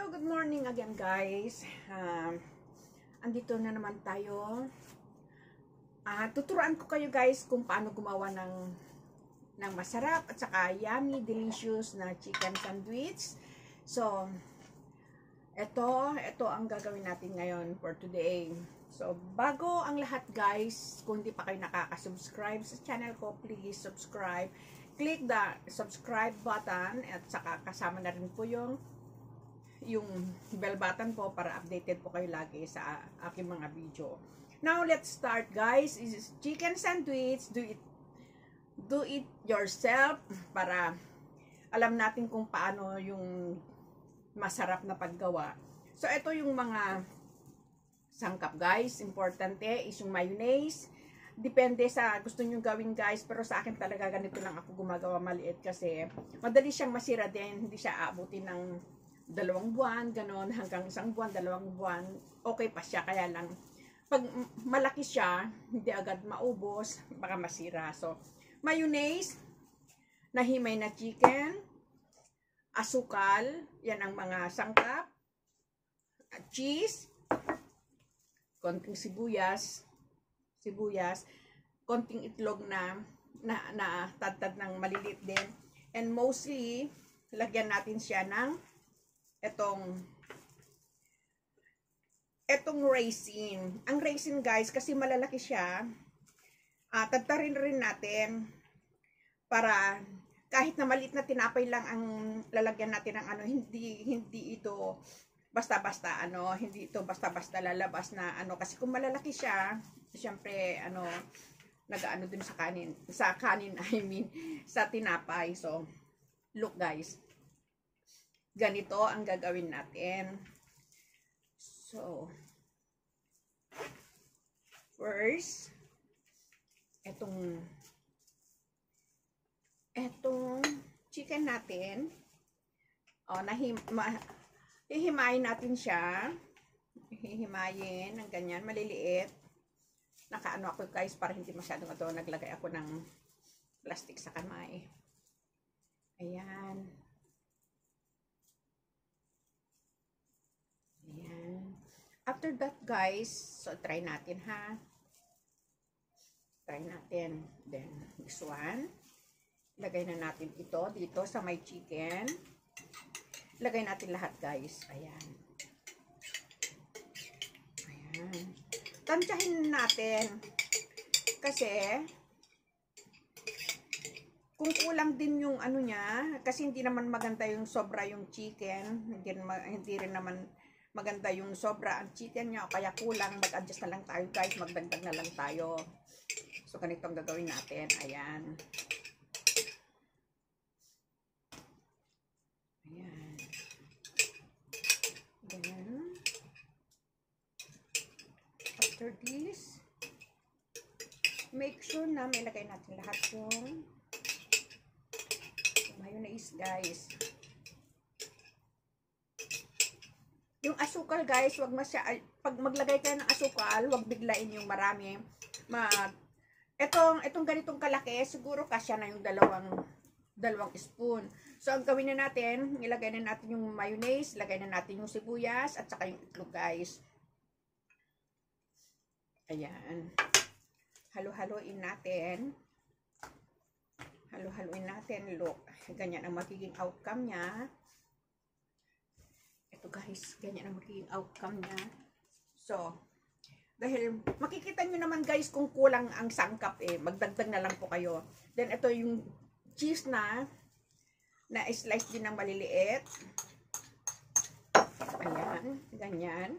Hello, good morning again guys. Andito na naman tayo. Tuturuan ko kayo guys kung paano gumawa ng masarap at saka yummy, delicious na chicken sandwich. So, ito ang gagawin natin ngayon for today. So, bago ang lahat guys, kung hindi pa kayo nakaka-subscribe sa channel ko, please subscribe. Click the subscribe button at saka kasama na rin po yung bell button po para updated po kayo lagi sa aking mga video. Now, let's start guys. This is chicken sandwich. Do it yourself para alam natin kung paano yung masarap na paggawa. So, ito yung mga sangkap guys. Importante is yung mayonnaise. Depende sa gusto nyo gawin guys, pero sa akin talaga ganito lang ako gumagawa, maliit kasi madali siyang masira din, hindi siya aabutin ng 2 buwan, ganon, hanggang 1 buwan, 2 buwan, okay pa siya. Kaya lang, pag malaki siya, hindi agad maubos, baka masira. So, mayonnaise, nahimay na chicken, asukal, yan ang mga sangkap, cheese, konting sibuyas, konting itlog na tad ng maliliit din, and mostly, lagyan natin siya ng etong raisin. Ang raisin guys, kasi malalaki siya, tadtarin rin natin para kahit na maliit na tinapay lang ang lalagyan natin ng hindi ito basta-basta hindi ito basta-basta lalabas na kasi kung malalaki siya, syempre nag-ano din sa kanin, I mean sa tinapay. So, look guys. Ganito ang gagawin natin. So, first, etong chicken natin, hihimayin natin siya. Hihimayin ng ganyan, maliliit. Nakaano ako guys para hindi masyadong naglagay ako ng plastic sa kamay. Ayan. Ayan. After that guys, so try natin ha. Try natin. Then, this one. Lagay na natin ito dito sa may chicken. Lagay natin lahat guys. Ayan. Ayan. Tansyahin natin. Kasi, kung kulang din yung niya, kasi hindi naman maganda yung sobra yung chicken. Hindi rin naman maganda yung sobra ang chicken niya, o kaya kulang, mag-adjust na lang tayo guys, magdagdag na lang tayo. So, ganito ang gagawin natin. Ayan. Ayan. Then, after this, make sure na may lagay natin lahat yung mayonnaise guys. Yung asukal guys, pag maglagay kayo ng asukal, wag biglain yung marami. Itong ganitong kalaki, siguro kasya na yung dalawang spoon. So, ang gawin na natin, ilagay na natin yung mayonnaise, ilagay na natin yung sibuyas, at saka yung itlog guys. Ayan. Halo-haloin natin. Halo-haloin natin. Look, ganyan ang magiging outcome niya. Ito guys, ganyan ang magiging outcome niya. So, dahil makikita nyo naman guys kung kulang ang sangkap magdagdag na lang po kayo. Then ito yung cheese na slice din ng maliliit. Ayan, ganyan.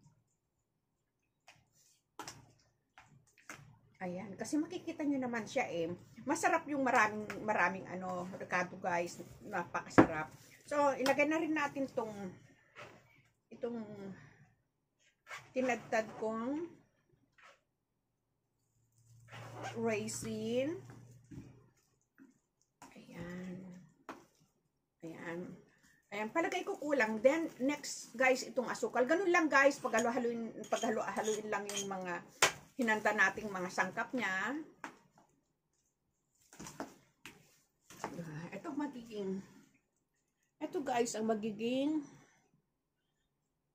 Ayan, kasi makikita nyo naman siya masarap yung maraming ricado guys, napakasarap. So, ilagay na rin natin itong tinadtad kong raisin. Ayan. Ayan. Ayan, palagay ko kulang. Then, next guys, itong asukal. Ganun lang guys, paghalo-haluin lang yung mga hinanda nating mga sangkap niya. Ito guys, ang magiging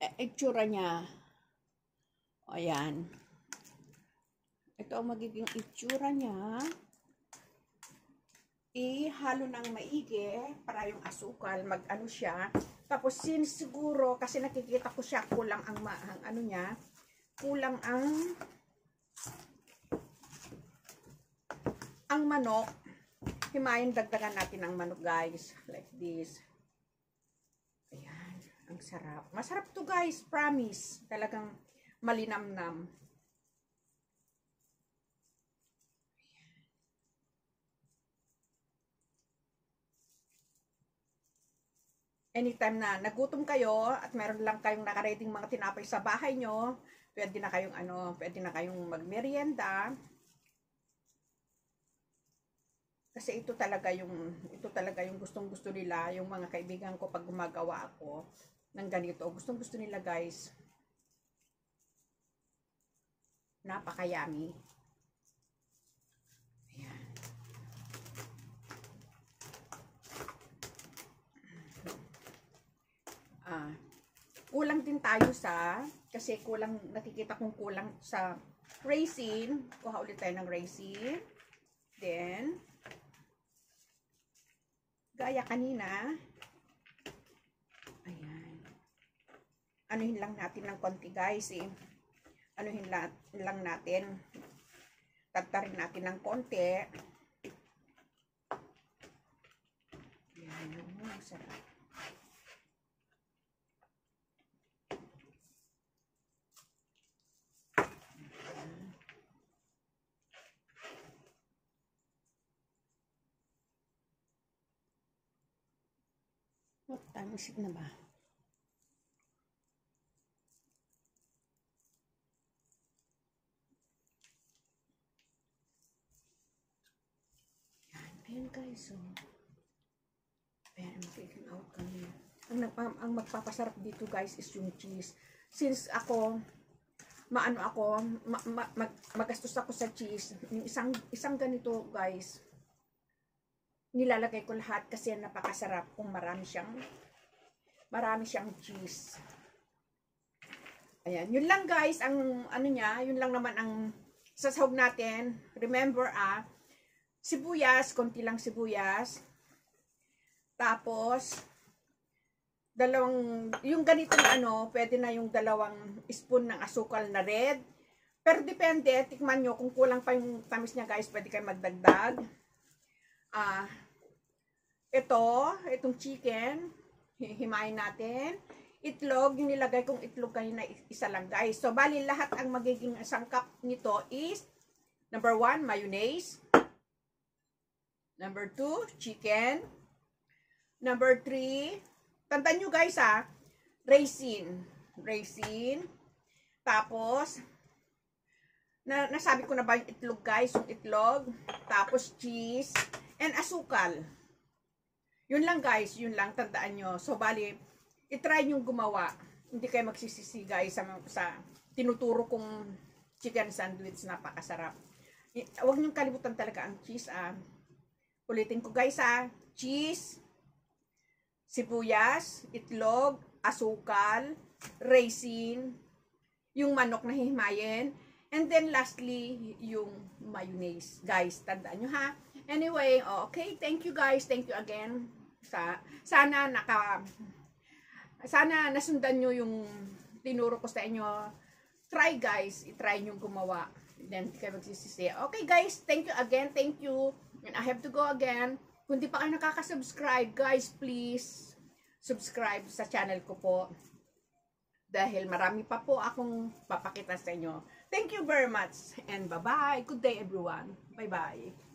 itsura niya. Ayan. Ito ang magiging itsura niya. Ihalo ng maigi para yung asukal mag-ano siya. Tapos since siguro kasi nakikita ko siya kulang ang ano niya, kulang ang manok. Himayin dagdagan natin ang manok, guys, like this. Ayan, ang sarap. Masarap to, guys, promise. Talagang malinamnam. Anytime na nagutom kayo at meron lang kayong nakareading mga tinapay sa bahay nyo, pwede na kayong magmerienda. Kasi ito talaga yung gustong-gusto nila, yung mga kaibigan ko pag gumagawa ako ng ganito. Gustong-gusto nila, guys. Napaka-yummy. Ayan. Kulang din tayo kasi nakikita kong kulang sa raisin. Kuha ulit tayo ng raisin. Then, gaya kanina, ayan. Anuhin lang natin ng konti, guys, eh. Anuhin lang natin. Tagtarin natin ng konti. Ayan, sarap. Tamisik na ba? Ayan, guys, so ayan, magiging out kami. Ang magpapasarap dito, guys, is yung cheese. Since ako magastos ako sa cheese, yung isang ganito, guys, nilalagay ko lahat kasi napakasarap kung marami siyang cheese. Ayan, yun lang, guys, ang ano niya, yun lang naman ang sasahog natin. Remember, sibuyas, konti lang sibuyas. Tapos, yung ganito na pwede na yung 2 spoon ng asukal na red. Pero depende, tikman nyo, kung kulang pa yung tamis niya, guys, pwede kayo magdagdag. Itong chicken, himayin natin. Itlog, yung nilagay kong itlog kanina, isa lang, guys. So, bali, lahat ang magiging sangkap nito is, number 1, mayonnaise. Number 2, chicken. Number 3, tandaan nyo, guys, raisin. Tapos, nasabi ko na ba yung itlog, guys? Yung itlog. Tapos, cheese. And asukal. Yun lang, guys. Yun lang, tandaan nyo. So, bali, itry nyo gumawa. Hindi kayo magsisisi, guys, sa tinuturo kong chicken sandwich. Napakasarap. Huwag nyo kalimutan talaga ang cheese, Ulitin ko, guys, cheese, sibuyas, itlog, asukal, raisin, yung manok na himayin, and then lastly, yung mayonnaise. Guys, tandaan nyo, Anyway, okay, thank you, guys. Thank you again. Sana nasundan nyo yung tinuro ko sa inyo. Try, guys. I-try nyo gumawa. Then, kayo magsisisi. Okay, guys. Thank you again. Thank you. And I have to go again. Kung di pa kayo nakaka-subscribe, guys, please subscribe sa channel ko po. Dahil marami pa po akong papakita sa inyo. Thank you very much. And bye-bye. Good day, everyone. Bye-bye.